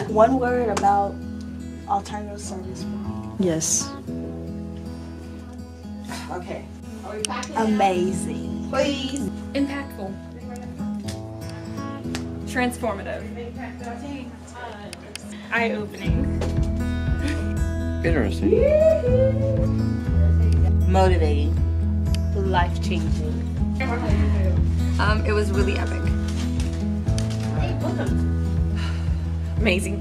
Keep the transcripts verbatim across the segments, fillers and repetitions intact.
One word about alternative service. Yes. Okay. Amazing. Please. Impactful. Transformative. Eye-opening. Interesting. Motivating. Life-changing. Um, it was really epic. Amazing.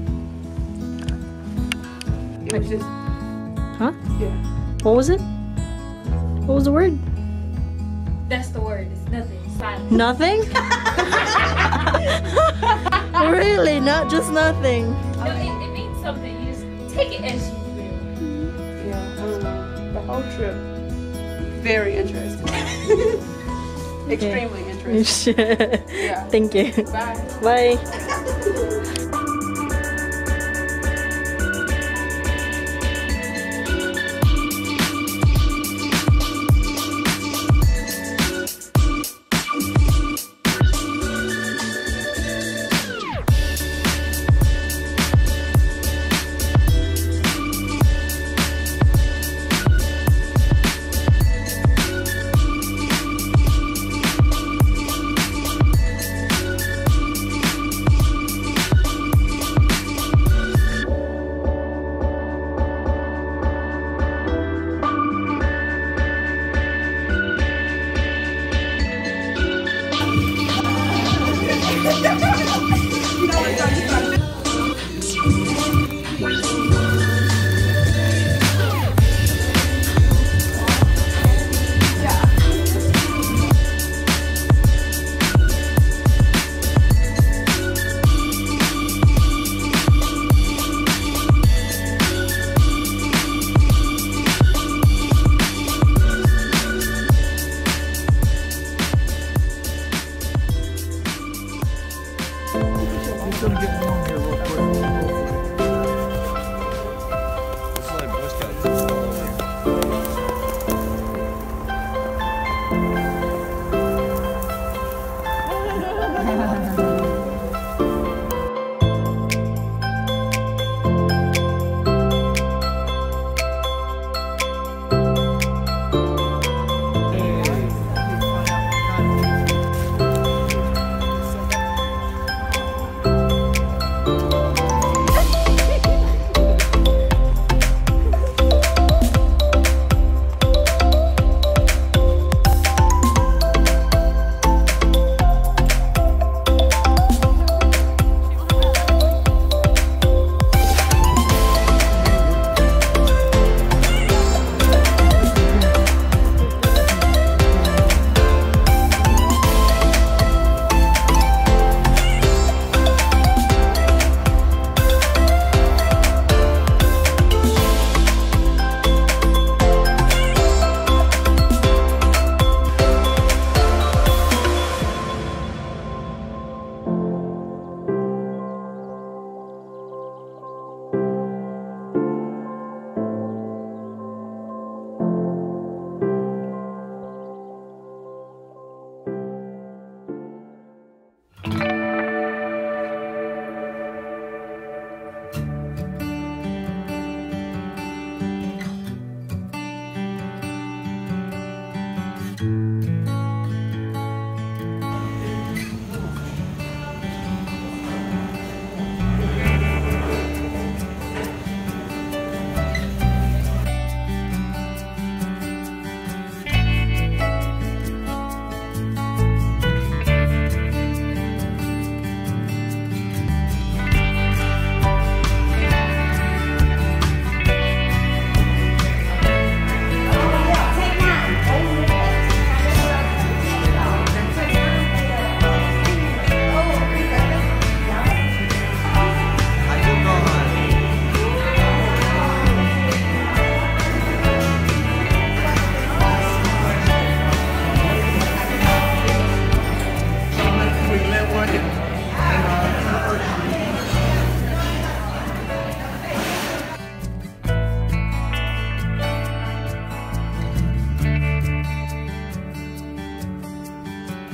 It was just. Huh? Yeah. What was it? What was the word? That's the word. It's nothing. Silence. Nothing? Really? Not just nothing? No, it, it means something. You just take it as you will. Yeah. I don't know. The whole trip. Very interesting. Extremely interesting. Yeah. Thank you. Bye. Bye.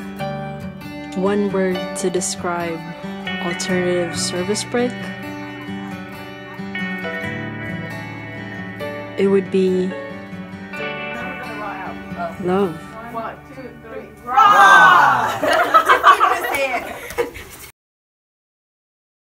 One word to describe alternative service break? It would be love. One, two, three.